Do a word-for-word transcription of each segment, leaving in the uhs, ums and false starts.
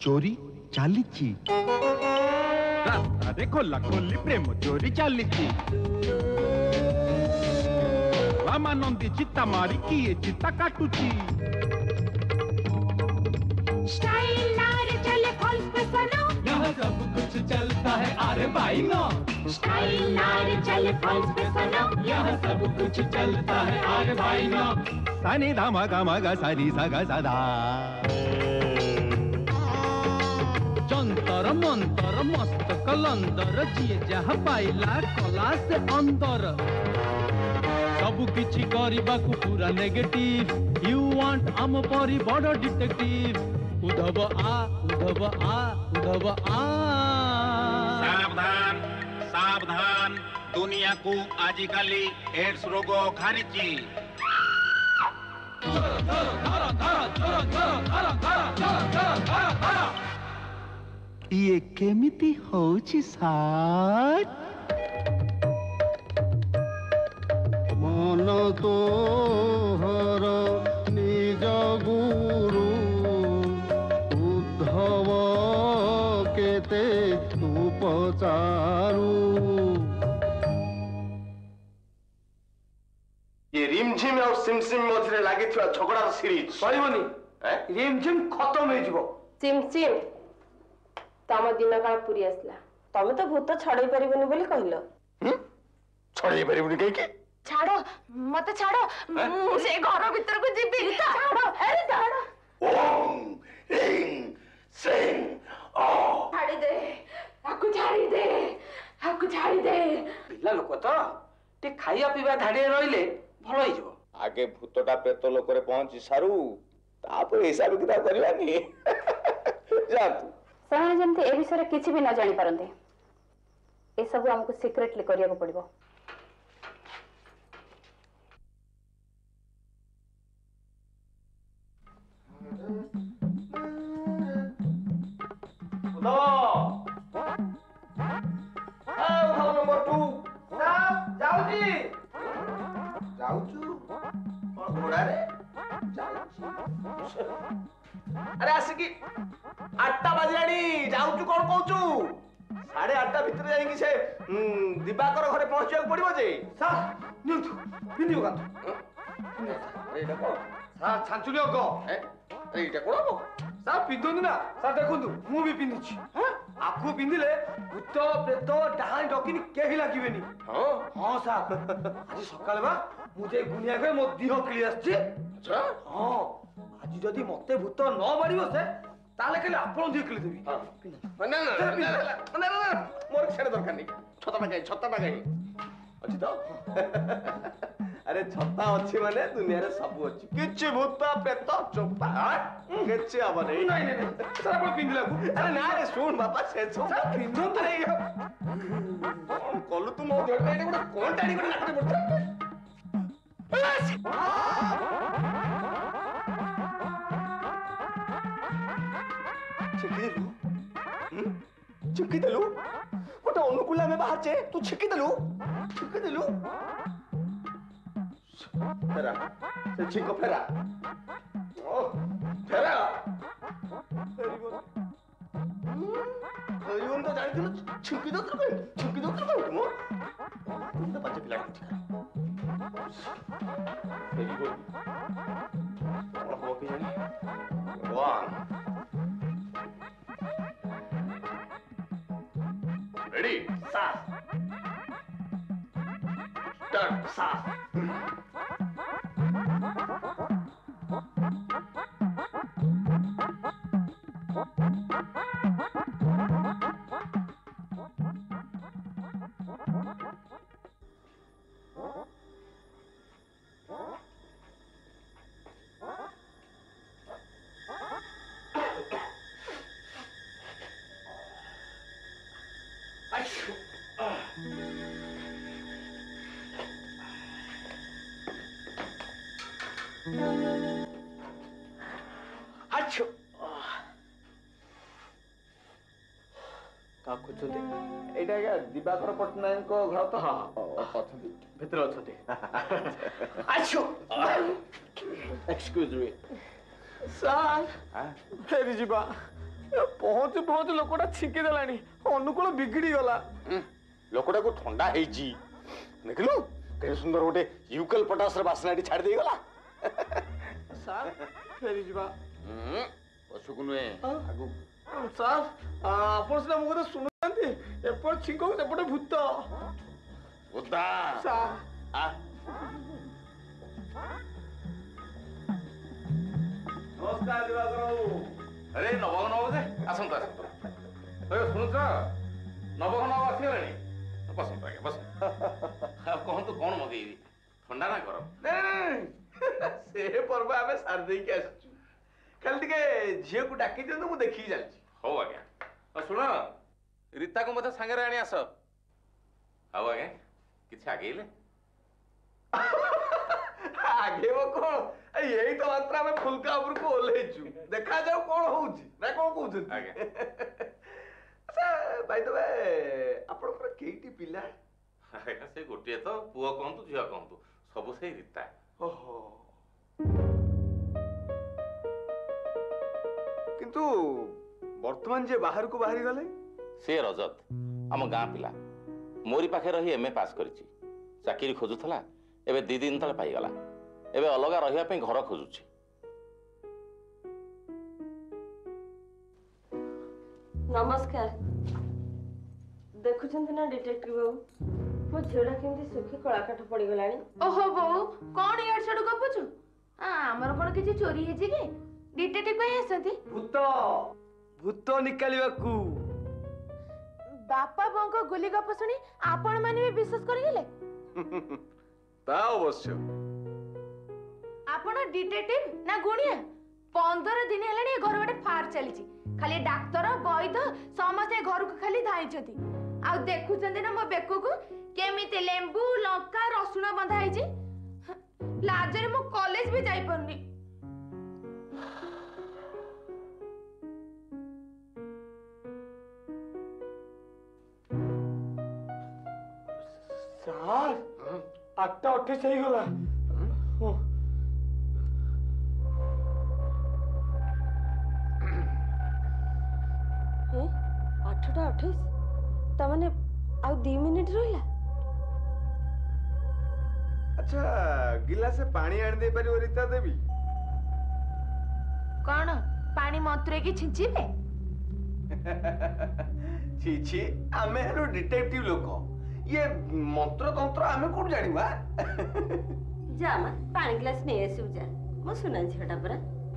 चोरी चली रास्ता खोला खोली प्रेम चोरी चली रामानंदी चित्ता मारी किए चित्ता काटुची स्टाइल नारे चले फॉल्स पे सनो यहाँ सब कुछ चलता है अरे भाई नो स्टाइल नारे चले फॉल्स पे सनो यहाँ सब कुछ चलता है अरे भाई नो सानी धामा गामा गा सानी सागा सादा जंतर मंतर मस्त कलंदर जिए जहाँ पाइला कला से अंदर सबु किछि करिबा को पूरा नेगेटिव यू वांट आम परी बड़ डिटेक्टिव उधव आ उधव आ उधव आ सावधान सावधान दुनिया को आजिकाली एड्स रोग घारिची ये केमिति होछि सार मन तो हर निज गुरु उद्धव केते उपचारु ये रिमझिम और सिमसिम मझे लगी झगड़ा सीरीज सरीबनी रिमझिम खत्म हो जीवो सिमसिम तम दिन काल पूरी आसला तमे तो भूत छड़ाई परिबनी बोली कहलो हम छड़ाई परिबनी कहि के छाड़ो मत छाड़ो से घर भीतर को जीबी छाड़ो अरे छाड़ो ओम ह्रीं श्रीं ओ छाड़ी दे आकु छाड़ी दे आकु छाड़ी दे पिला लोक तो टे खाइया पीवा धाड़े रहिले भलो होई जबो आगे भूतटा प्रेत लोक रे पहुंची सारू तापर हिसाब किताब करवानी जा तू ସେମାନେ ଯେମିତି ଏ ବିଷୟରେ କିଛି ବି ନ ଜାଣି ପାରନ୍ତି ଏସବୁ ଆମକୁ ସିକ୍ରେଟଲି କରିବାକୁ ପଡିବ अरे आसिकी आठटा बाजिलानी जाऊचु कौन कहचु साढ़े आठटा भितर जाइकी से दिवाकर घरे पहुंचवा पड़िबो जे सा निउतु पिनियो कांतु एटा को सा छांचुलियो को ए एटा कोन हो सा पिंदुनी ना सा देखुंतु मु भी पिंदिछि हां आखु पिंदिले भूत प्रेत डाहाई डकिनी केही लागिबेनी हां हां सा आज सकाळे बा मु जे गुनिया के मो दिह किली आछि अच्छा हां आज जदी मते भूत न मारिबो से ताले केले आपण दिह किली देबी हां ना ना ना ना मोर छेड़ दरकार नहीं छता टाकाई छता टाकाई अछि तो अरे छता अछि माने दुनिया रे सब अछि किछि भूत प्रेत चोपा किछि अब नहीं नहीं नहीं सारा पर पिंदिला अरे ना रे सुन बाबा से छता पिंदो अरे कोन कोलु तू मो जोड़ एटा कोन कोन टाणी कोन नाकते पड़ता छिकी देलु छिकी देलु गोटे अनुकूला में बाहर चे तू छिकी देलु छिकी देलु फेरा से छिको फेरा ओ फेरा फेरीबो फेरीबो तो जानि दिनु छिकी दो तो छिकी दो तो मो तुम तो बच्चे पिला फेरीबो और हो के जानि भगवान Ready? Sa. Start. Sa. अच्छो का खुचुंदी एटा या दिवाकर पटनायक को घर तो हां अछंती भीतर अछंती अच्छो एक्सक्यूज मी सर हां फेरी जीवा ପହଞ୍ଚୁ ପହଞ୍ଚୁ ଲୋକଟା ଛିଙ୍କି ଦେଲାଣି ଅନୁକୂଳ ବିଗିଡି ଗଲା। ଲୋକଟାକୁ ଥଣ୍ଡା ହେଇଛି ଦେଖିଲୁ କେତେ ସୁନ୍ଦର ଗୋଟେ ୟୁକେଲ ପଟାସର ବାସ୍ନାଟି ଛାଡ଼ି ଦେଇଗଲା। ସାର୍ ଫେରି ଯିବା। ପଛକୁ ନୁହେଁ ଆଗକୁ। ସାର୍ ଆପଣ ସିନା ମୋ କଥା ଶୁଣୁନାହାନ୍ତି ଏପଟେ ଛିଙ୍କ ସେପଟେ ଭୂତ। ବୁଦ୍ଧା ସାର୍ ନମସ୍କାର ଦିବାକର ବାବୁ। ଆରେ ନବଘନ ବାବୁ ଯେ ଆସନ୍ତୁ ଆସନ୍ତୁ ଶୁଣୁଛ ନବଘନ ବାବୁ ଆସିଗଲେଣି ବସନ୍ତୁ ଆଜ୍ଞା ବସନ୍ତୁ ଆଉ କହନ୍ତୁ କ'ଣ ମଗେଇବି ଥଣ୍ଡା ନା ଗରମ? ସେ ପର୍ବ ଆମେ ସାରି ଦେଇକି ଆସିଛୁ ଖାଲି ଟିକେ ଝିଅକୁ ଡାକି ଦିଅନ୍ତୁ ମୁଁ ଦେଖିକି ଚାଲିଛି। ହଉ ଆଜ୍ଞା ଆଉ ଶୁଣ ରୀତାକୁ ମଧ୍ୟ ସାଙ୍ଗରେ ଆଣି ଆସ। ଆଉ ଆଜ୍ଞା କିଛି ଆଗେଇଲେ? ଆଗେଇବ କ'ଣ ଏଇ ତ ମାତ୍ର ଆମେ ଫୁଲକା ଉପରକୁ ଓହ୍ଲେଇଛୁ ଦେଖାଯାଉ କ'ଣ ହଉଛି ନା କ'ଣ କହୁଛନ୍ତି? ଆଜ୍ଞା ଆଚ୍ଛା ଭାଇ ତବେ ଆପଣଙ୍କର କେଇଟି ପିଲା? ଆଜ୍ଞା ସେ ଗୋଟିଏ ତ ପୁଅ କହନ୍ତୁ ଝିଅ କହନ୍ତୁ ସବୁ ସେଇ ରୀତା। ଓହୋ କିନ୍ତୁ ବର୍ତ୍ତମାନ ଯେ ବାହାରକୁ ବାହାରି ଗଲେ ସେ ରଜତ ଆମ ଗାଁ ପିଲା ମୋରି ପାଖରେ ରହି ଏମ୍ ଏ ପାସ୍ କରିଛି ଚାକିରି ଖୋଜୁଥିଲା ଏବେ ଦି ଦିନ ତଳେ ପାଇଗଲା ଏବେ ଅଲଗା ରହିବା ପାଇଁ ଘର ଖୋଜୁଛି। ନମସ୍କାର। ଦେଖୁଛନ୍ତି ନା ଡିଟେକ୍ଟିଭ ବାବୁ ମୋ ଝିଅଟା କେମିତି ଶୁଖି କଳାକାଠ ପଡିଗଲାଣି। ଓହୋ ବୋଉ କଣ ଇଆଡୁ ସିଆଡୁ ଗପୁଛୁ? ଆମର କଣ କିଛି ଚୋରି ହେଇଛି କି? ଡିଟେକ୍ଟିଭ ପାଇଁ ଆସନ୍ତି? ଭୂତ ଭୂତ ନିକାଲିବାକୁ। ବାପା ବୋଉଙ୍କ ଗୁଲି ଗପ ଶୁଣି ଆପଣ ମାନେ ବି ବିଶ୍ୱାସ କରିଗଲେ? ତା ଅବଶ୍ୟ। ଆପଣ ଡିଟେକ୍ଟିଭ ନା ଗୁଣିଆ? ପନ୍ଦର ଦିନ ହେଲାଣି ଏ ଘର ଗୋଟେ ଫାର ଚାଲିଛି ଖାଲି ଡାକ୍ତର ବୈଦ ସମସ୍ତେ ଘରକୁ ଖାଲି ଧାଇଛନ୍ତି ଆଉ ଦେଖୁଛନ୍ତି ନା ମୋ ବେକକୁ କେମିତି ଲେମ୍ବୁ ଲଙ୍କା ରସୁଣ ବନ୍ଧା ହେଇଛି। ଲାଜରେ ମୁଁ କଲେଜ ବି ଯାଇପାରୁନି। ସାର୍ ଆଠଟା ଅଠେଇଶ ହେଇଗଲା। ଆଠଟା ଅଠେଇଶ ତାମାନେ ଆଉ ଦି ମିନିଟ ରହିଲା। ଆଚ୍ଛା ଗିଲାସେ ପାଣି ଆଣି ଦେଇ ପାରିବ ରୀତା ଦେବୀ? କଣ ପାଣି ମନ୍ତୁରେକି ଛିଞ୍ଚିବେ? ଛି ଛି ଆମେ ହେଲୁ ଡିଟେକ୍ଟିଭ ଲୋକ ଇଏ ମନ୍ତ୍ର ତନ୍ତ୍ର ଆମେ କୋଉଠୁ ଜାଣିବା? ଯା ମା ପାଣି ଗ୍ଲାସ ନେଇ ଆସିବୁ ଯା ମୋ ସୁନା ଝିଅଟା ପରା।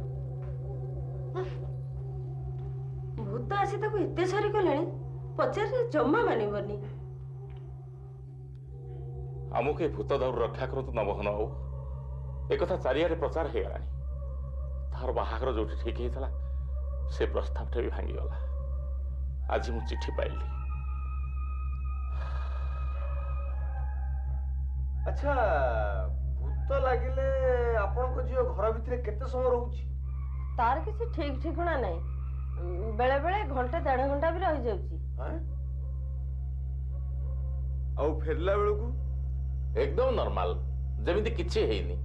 ଭୂତ ଆସି ତାକୁ ଏତେ ସାରି କଲେଣି ପଚାରେ ଜମା ମାନିବନି। ଆମକୁ ଏ ଭୂତ ଦାଉରୁ ରକ୍ଷା କରନ୍ତୁ ନବଘନ ବାବୁ ଏକଥା ଚାରିଆଡେ ପ୍ରଚାର ହେଇଗଲାଣି ତାର ବାହାଘର ଯୋଉଠି ଠିକ ହେଇଥିଲା ସେ ପ୍ରସ୍ତାବଟା ବି ଭାଙ୍ଗିଗଲା। ଆଜି ମୁଁ ଚିଠି ପାଇଲି। ଆଚ୍ଛା ଭୂତ ଲାଗିଲେ ଆପଣଙ୍କ ଝିଅ ଘର ଭିତରେ କେତେ ସମୟ ରହୁଛି? ତାର କିଛି ଠିକ ଠିକଣା ନାହିଁ ବେଳେ ବେଳେ ଘଣ୍ଟେ ଦେଢ ଘଣ୍ଟା ବି ରହିଯାଉଛି। ଆଉ ଫେରିଲା ବେଳକୁ ଏକଦମ ନର୍ମାଲ ଯେମିତି କିଛି ହେଇନି।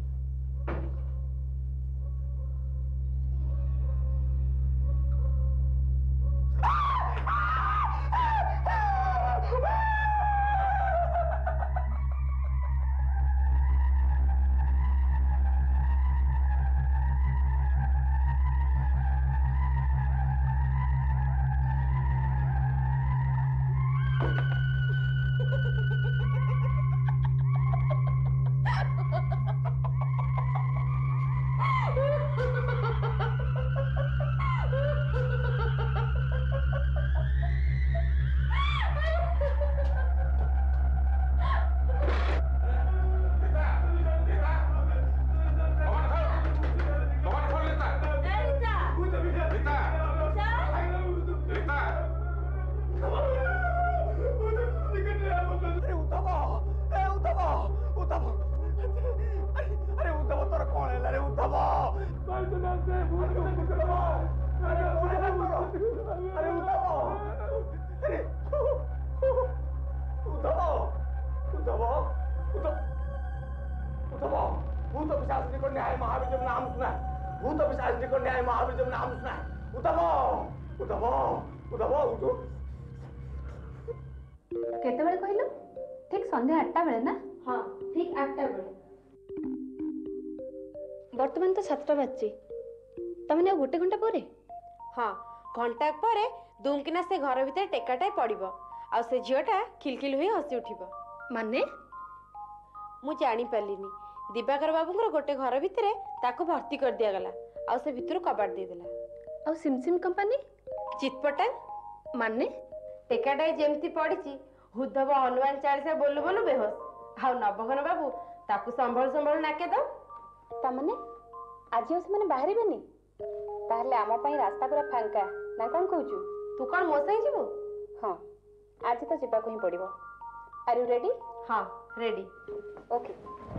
उठा उठा उठो केतेबेले कहलु ठीक संध्या आठटा बेले ना हाँ ठीक आठटा बेले बर्तमान तो सातटा बाजची तमने गोटे घंटा परे हाँ घंटा पर दुमकिना से घर भीतर टेकाटाए पड़िबो आ से झीटा खिलखिल हुई हसी उठिबो माने मु जानी पालिनी दिवाकर बाबूंकर गोटे घर भितर ताको भर्ती कर दिया गला आ से भितर कबाट दे देला आ सिमसिम कंपनी चितपटा माने टेकाटाए जेमती पड़िची हुद्धब हनुमान चालीसा बोलू बोलू बेहोश आ नवघन बाबू ताकू संभल संभल नाके दो तामने आज से माने बाहर बेनी ताहले आम पई रास्ता पूरा फांका ना कोन कहूचु तू कौन मो सही जीवो हां आज तो जिबा को ही पड़िबो आर यू रेडी हाँ रेडी ओके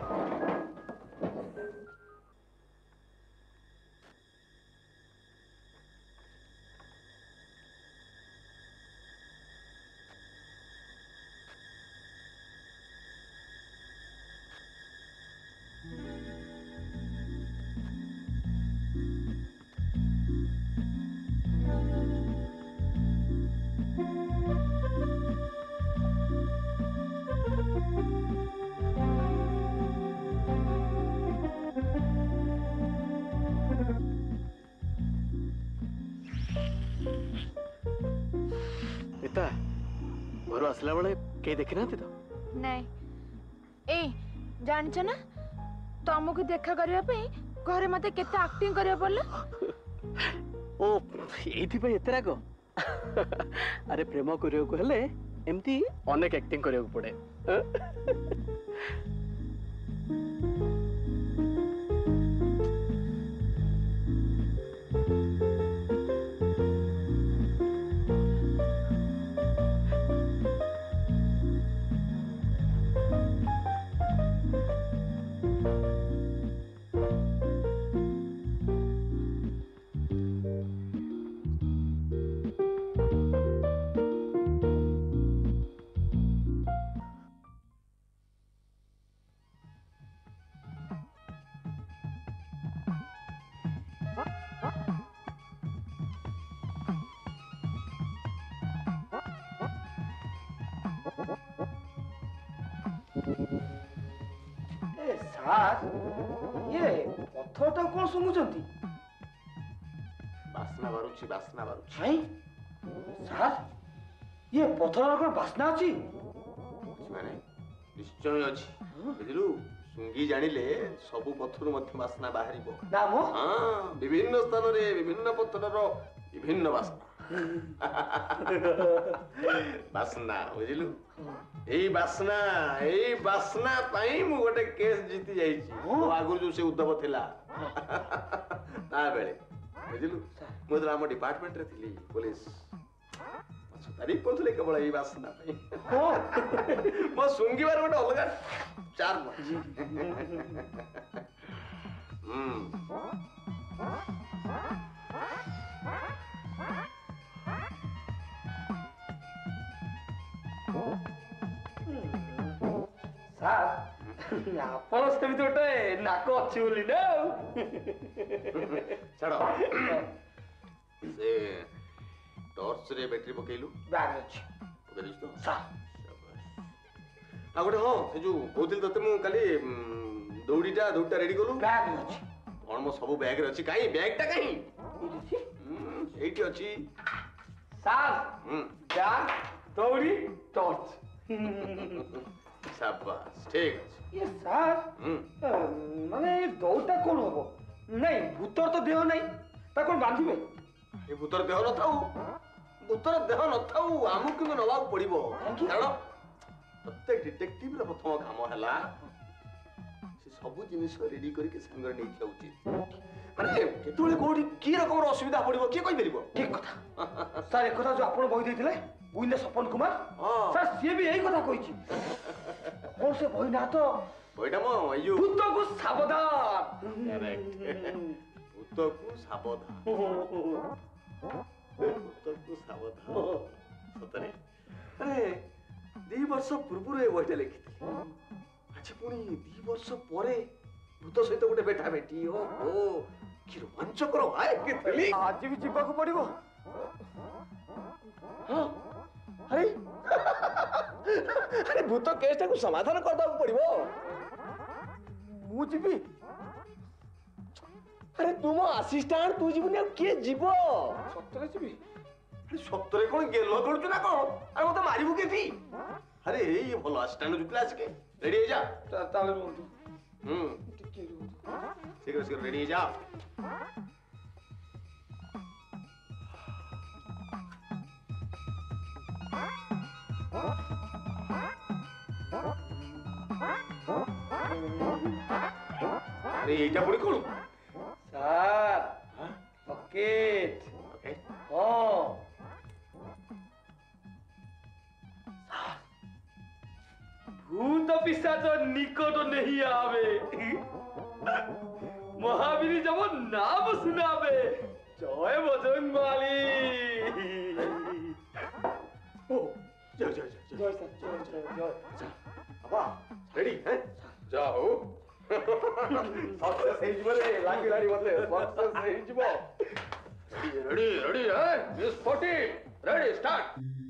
घर आसला बेले कहीं देखी ना तो नहीं ए जानछ ना तुमको देखा करबा पे घरे मते केते एक्टिंग करबा पड़ला ओ एथि पे एते रागो अरे प्रेम करियो को हेले एमती अनेक एक्टिंग करियो पड़े ये पत्थरटा कौन सुमुचंती बासना बारुची बासना बारुची हाय सार ये पत्थर कौन बासना अछि माने निश्चय अछि बुझलु सुंगी जानिले सबु पत्थर मध्य बासना बाहरिबो ना मो हां विभिन्न स्थान रे विभिन्न पत्थरर विभिन्न बासना बासना बुझलु एई बासना एई बासना पाई मु गोटे केस जीति जाई छी ओ आगु जो से उद्धव थिला ता बेले बुझलु मु तो हम डिपार्टमेंट रे थिली पुलिस अच्छा तारीफ कोथले केवल एई बासना पाई हो मो सुंगी बार गोटे अलगा चार हम्म सार आपण सेमी गोटे नाक अछि बोली ना छाड़ से टॉर्च रे बैटरी पकेलु बैग अछि पके दिस तो सा आ गोटे हां से जो कहतिल तते मु काली दौड़ीटा दौड़टा रेडी कलु बैग अछि कोन मो सब बैग रे अछि काई बैगटा काई एठी अछि सार हम बैग दौड़ी टॉर्च शाबाश ठीक अछि ये सार माने दौड़टा कोन होबो नहीं भूतर तो देह नहीं ता कोन बांधिबे ए भूतर देह न थाउ भूतर देह न थाउ आमु कि नवा पड़िबो कारण प्रत्येक डिटेक्टिव रे प्रथम काम हला से सब जिनिस रेडी करके संग रे नै उचित माने केतुले कोडी की रकम असुविधा पड़िबो के कहि परिबो ठीक कथा सर एक कथा जो आपण बहि दैथिले गुइंदा सपन कुमार सर से भी यही कथा कहिछि कौन से बहि ना तो बहिटा मो ए जो भूत को सावधान करेक्ट भूत को सावधान भूत को सावधान सतरे अरे दी वर्ष पूर्व रे बहिटा लिखिथि अच्छा पुनी दी वर्ष परे भूत सहित गोटे बेटा बेटी ओ ओ कि रोमांचकर आए कि थली आज भी जीवा को पड़िबो भूत केसटा को समाधान करदा पड़िबो मु जीबी अरे तुम असिस्टेंट तू जीवनी अब के जीवो सत्तरे जीबी अरे सत्तरे कोन गेलो करछु ना को अरे मते मारिबु केथि अरे ये भलो असिस्टेंट जुतला आसके रेडी हो जा ताले रुंतु हम टिके रुंतु शीघ्र शीघ्र रेडी हो जा अरे एटा पुणी कोन सर पॉकेट पॉकेट हां भूत पिशाच निकट नहीं आवे महावीर जब नाम सुनावे जय बजरंगबली ओ जय जय जय जय सर जय जय जय अबा रेडी हैं जाओ सक्सेस हे जीवो रे लागी लागी मते सक्सेस हे जीवो रेडी रेडी है मिस फोर्टी रेडी स्टार्ट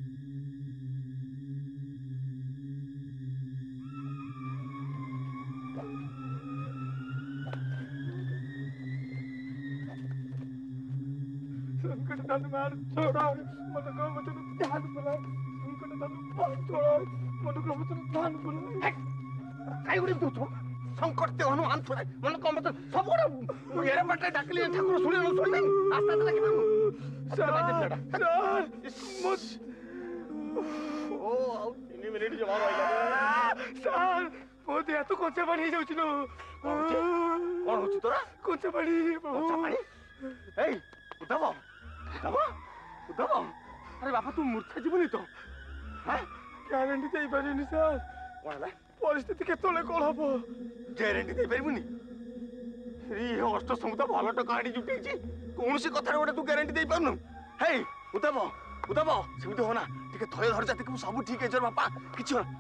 संकट धन मार छोड़ा मन को वचन ध्यान बुला संकट धन मार छोड़ा मन को वचन ध्यान बुला काई उड़ी तू तो संकट ते हनुमान छोड़ा मन को वचन सब गुड़ा एरे पटे डाकली ठाकुर सुने न सुने आस्ता आस्ता कि मामू सर सर मुझ ओ तीन मिनिट जवाब आइला सर मोते तो कोचे पानी जाउछ नो कोन होछ तोरा कोचे पानी कोचे पानी ए उठाओ उठाओ उठाओ अरे बापा तू मूर्छा जीवनी तो हाँ ग्यारंटी दे पारिनी सर कौन है परिस्थिति केतले कौन हम ग्यारंटी दे पारिबुनी री अष्ट समुदा भलो टका आडी जुटी छी कोनसी कथा गोटे तू ग्यारंटी दे पारनु हे उठाओ उठाओ सेमती होना ठीक थय धर जाति को सब ठीक है जर बापा किछ हो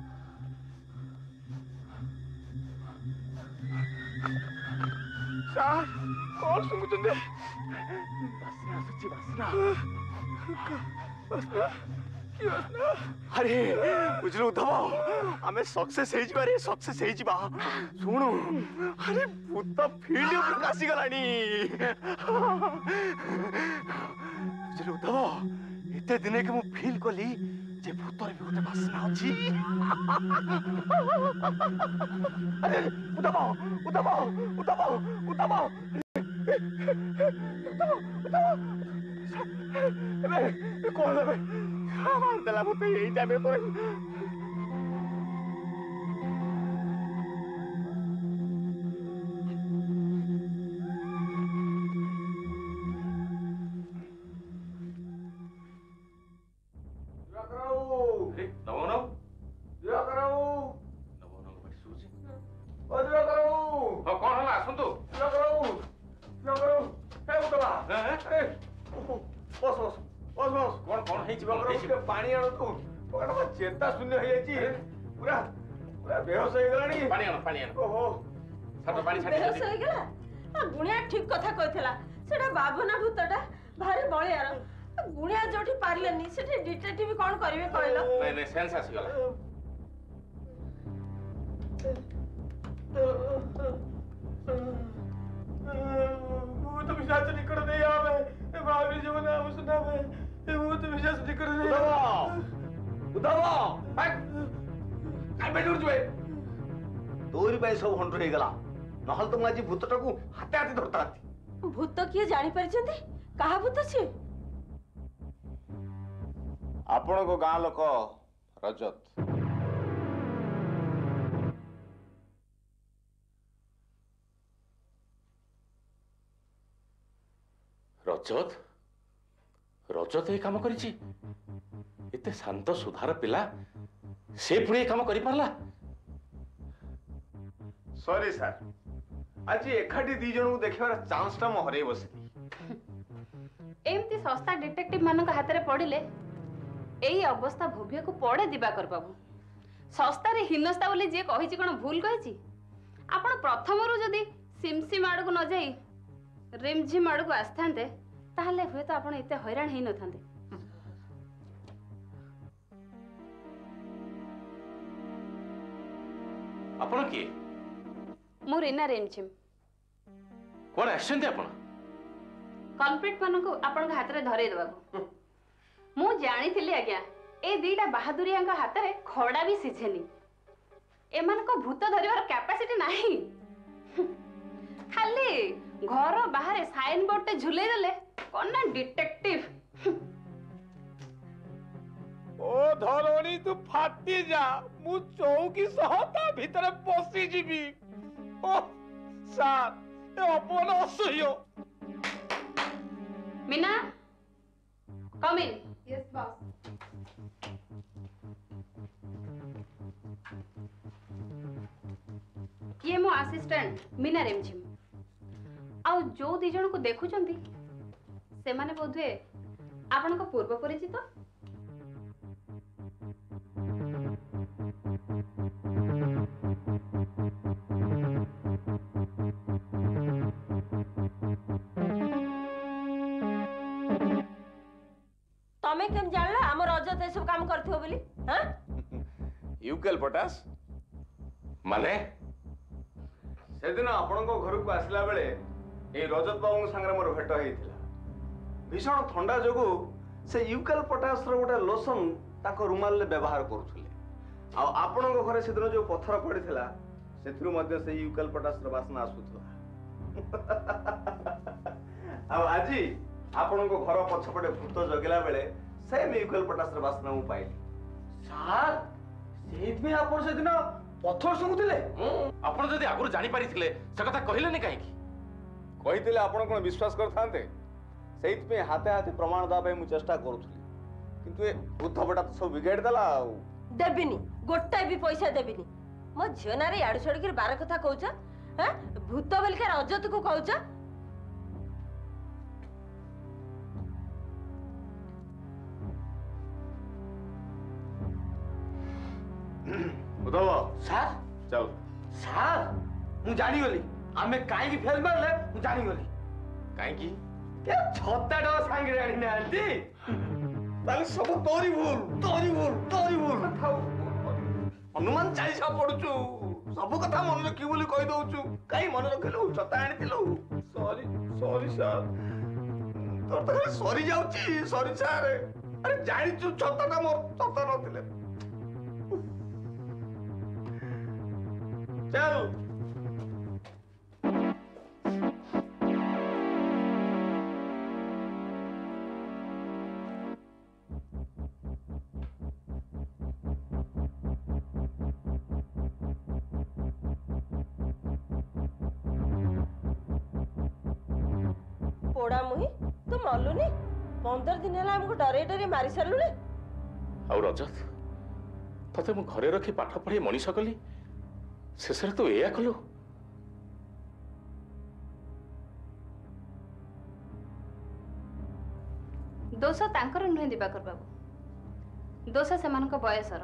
सर कौन सुंगुतंदे बसना सच्ची बसना बसना की बसना अरे बुझलु दबा हमें सक्सेस हे जिबा रे सक्सेस हे जिबा सुनु अरे भूत फील्ड ऊपर कासी गलानी बुझलु दबा एते दिने के मु फील कोली जे भूतर भी गोटे बासना अछि अरे उदबा उदबा उदबा उदबा अबे कौन है मार देला भूत यही जाबे तोरे चेता शून्य हो जाची पूरा पूरा बेहोश हो गलानी पानी आनो पानी आनो ओहो सातो पानी छाडी बेहोश हो गेला आ गुणिया ठीक कथा कहथला सेटा बाबना भूतटा भारी बळियार गुणिया जोठी पारलेनी सेठी डिटेक्टिव कोन करिवे कहलो नै नै सेंस आसी गला भूत पिशाच निकट नहीं आवे ए भाभी जो नाम सुनावे ए भूत पिशाच निकट नहीं आवे उदावा हट काय बेडूर जुए तोरी बाई सब हंड्रो हे गला नहल तो माजी भूतटा को हाते हाते धरता भूत किए जानि परिचंती कहा भूत छी आपण को गां लोक रजत रजत रजत ए काम करिछि एते शांत सुधार पिला से पुणे काम करि पारला सॉरी सर आज एखाटी दी जन को देखिबार चांस ता म हरै बसली एमती सस्ता डिटेक्टिव मानक हाथ रे पड़िले एई अवस्था भोगिया को पड़े दिबाकर बाबू सस्ता रे हिनस्ता बोली जे कहिछि कोन भूल कहिछि आपण प्रथम रु जदी सिमसिम आड़ को न जाई रिमझिम आड़ को आस्थांते ताहले हुए तो आपण एते हैरान हेइ न थांते आपण किए मु रीना रेमझिम कोन आछंती आपण कल्प्रिट मानक आपण हाथ रे धरे देबाकू मु जानी आज्ञा ए दीटा बहादुरिया हाथ में खड़ा भी सीझेनी एमान को भूत धरिवार कैपेसिटी नहीं खाली घर बाहर साइन बोर्ड टे झुले देले कोन ना डिटेक्टिव ओ धरोनी तू फाटी जा मु चौकी सहता भीतर पसी जीवी ओ सार ए अपन असह्य मीना कम इन यस बॉस ये मो असिस्टेंट मीना रेमझिम आउ जो दी जन को देखुचंती से माने बोधे आपण को पूर्व परिचित तमे केम जानला हम रजत ए सब काम करथियो बोली हां यूकेल पोटास माने सेदिन आपण घर को आसला बेले ए रजत बाबू संगे मोर भेट होइथिला भीषण ठंडा जोगु से यूकेल पोटास रो गोटे लोशन ताको रुमाल ले व्यवहार करूथले आ आपण घरे सेदिन जो पत्थर पड़िथिला सेथिरु मध्ये से यूकेल पोटास रो वासना आसुथला आ आजी आपण घर पछपटे भूत जगिला बेले सेम यूकेल पोटास रो वासना मु पाइली सार सेत में आपण सेदिन पत्थर सुंगुथिले आपण जदी आगुर जानि पारिथिले से कथा कहिलेनी काहे की कहिथिले आपण कोन विश्वास करथांते सेइत पे हाथे हाथे प्रमाण दा मु चेष्टा करूथली किंतु ए बुद्ध बटा तो सब बिगाड़ देला देबिनी गोटा भी पैसा देबिनी मो झियो नारे याड छड़ के बार कथा कहउछ हैं भूत बोल के रजत को कहउछ उदव सार चल सार मु जानी गली आमे काई की फेल मारले मु जानी गली काहे की के छत्ता डो सांगे रानी नांती ताले सब तोरी भूल तोरी भूल तोरी भूल अनुमान चालीसा पड़ुचु सब कथा मन रखी बोली कहि दउचु काई मन रखलु छत्ता आनिथिलु सॉरी सॉरी सर तोर त सॉरी जाउची सॉरी सर अरे जानी छु छत्ता का मोर छत्ता नथिले चल पोड़ा मुही तू मलुनी पंद्रह दिन है हमको डरे डरे मारी सारूले आ रजत तते मु घरे रखी पाठ पढ़ी मनीष कली शेषरे तू एया कलु दोष तांकर नुहे दिवाकर बाबू दोष सेमानक बयसर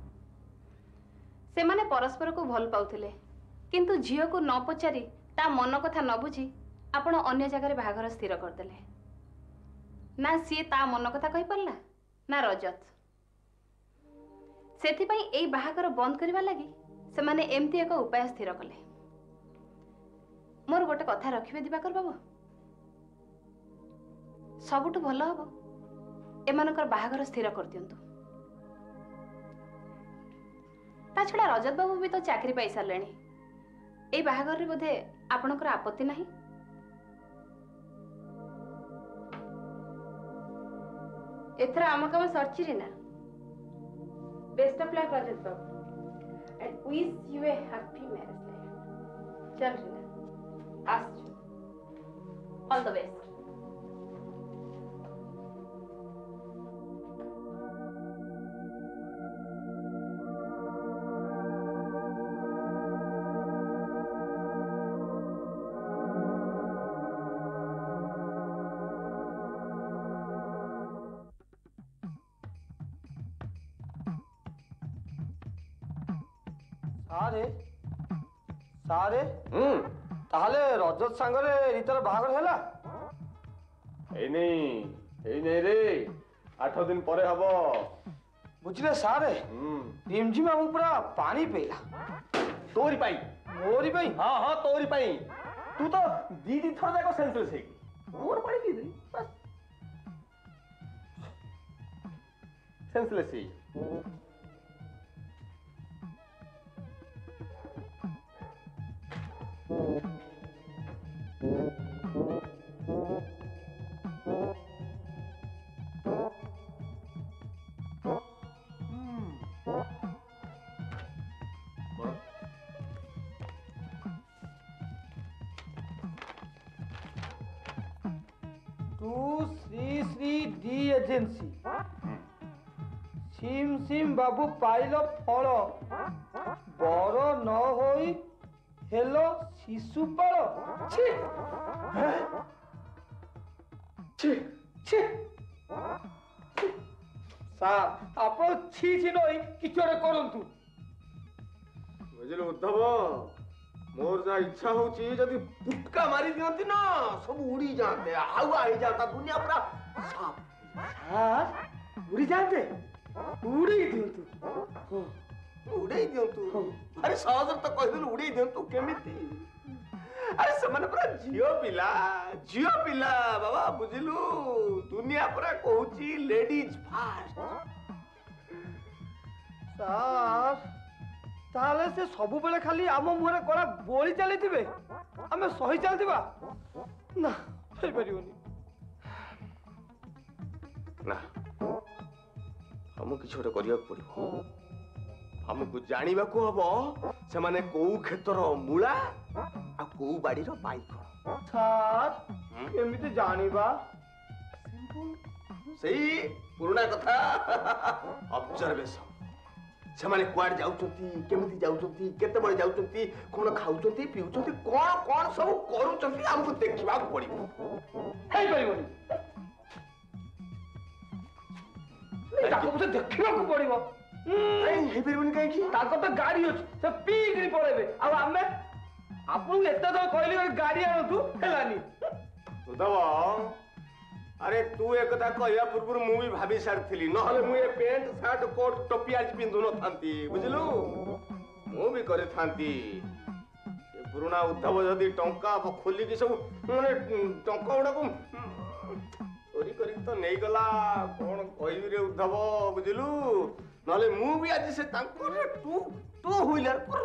सेमाने परस्पर को भल पाउथिले किंतु झियो को न पचारि ता मन कथा न बुझी आपण अन्य जगह बाहाघर स्थिर करदेले ना सी ता मन कथा कहि परला ना रजत सेथि पई एई बाहाघर बंद करबा लागि से माने एमती एक उपाय स्थिर कले मोर गोटे कथा रखिबे दिवाकर बाबू सबुठु भल हबो एमानकर बाहाघर स्थिर कर दियंतु ता छड़ा रजत बाबू भी तो चाकरी पाई सारलेनी एई बाहाघर रे बोधे आपनकर आपत्ति नाही एथरा आम काम सरची रे ना best of luck Rajat Babu and wish you a happy marriage life. Chal Rina, ask you. All the best. सारे सारे हम्म ताहले रजत सांगरे रीतर बाहागर हैला ए नहीं ए नहीं रे आठ दिन परे हबो बुझले सारे हम्म रिमझिम हमको पूरा पानी पेला तोरी पाई मोरी भाई हाँ हाँ तोरी पाई तू तो दी दी थर जाको सेंसलेस है मोर पानी पी दे बस सेंसलेस है टू श्री श्री डी एजेंसी सिम सिम बाबू पाइल फल बर न होई हेलो शिशुपाल छी छी छी सार आप छी छी नई किछ रे करंतु बुझिल उद्धव मोर जा इच्छा होची जदी पुटका मारी दियंती ना सब उड़ी जाते हावा ही जाता दुनिया पूरा साफ सार उड़ी जाते उड़ी दियंतु उड़े दियंतु अरे सहज तो कह दिल उड़े दियंतु केमिति अरे समान पूरा जियो पिला जियो पिला बाबा बुझिलु दुनिया पूरा कहूची लेडीज फास्ट सार ताले से सब बेले खाली आम मुहरे कड़ा बोली चली थिबे आमे सही चलतिबा ना फेर परियोनी ना हम किछ ओटे करिया पड़िबो हमको जानिबा को हबो से माने को क्षेत्र मूला आ को बाड़ी रो बाइक सार एमिति जानिबा सही पुराना कथा ऑब्जर्वेशन से माने क्वाड जाउचंती केमिति जाउचंती केते बळे जाउचंती कोन खाउचंती पिउचंती कोन कोन सब करूचंती हमको देखिबा पड़िबो हेई परियोनी ताको मुझे देखिबा को पड़िबो ए हेई परियोनी काहे की ताको तो गाड़ी अछि से पीकरी पळेबे आ हमें आपन एते तो कहली गाड़ी आनतु हेलानी उद्धव अरे तू एक कथा कहया पूर्व मु भी भाभी सारथिली नहले मु ए पैंट शर्ट कोट टोपी आज पिंधु न थांती बुझलु मु भी करे थांती ए पुराना उद्धव जदी टंका खोली की सब माने टंका उडा को चोरी करी तो नहीं गला कोन कहबी रे उद्धव बुझलु नहले मु भी आज से तांको रे तू तू हुइलर पर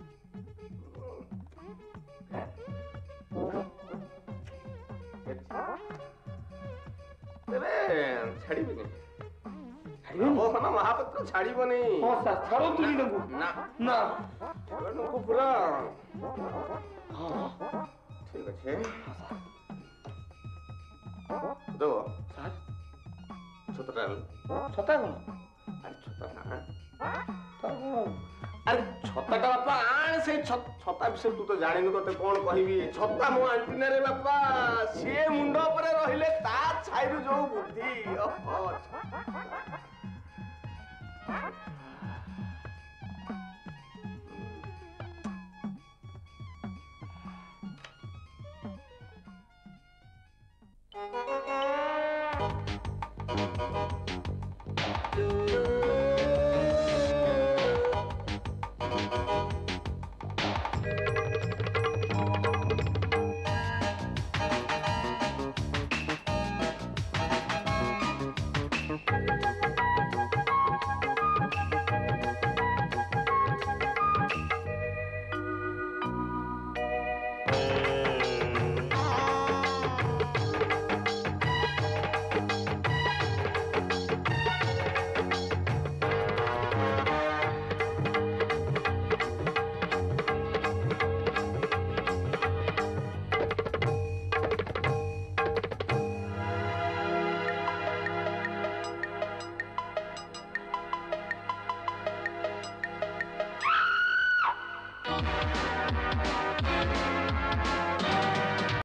तेरे छाड़ीबे नहीं छाड़ीबे वो ना महापत्र छाड़ीबो नहीं हां सर छाड़ो तू नंगू ना ना नंगू पूरा हां ठीक है दो सर छोटा छता कोन अरे छोटा ना ता अरे छता का बापा आन से छता विषय तू तो जानि न तते कोन कहबी छता मो आंटी रे बापा से मुंडो परे रहिले ता छाइरु जो बुद्धि ओहो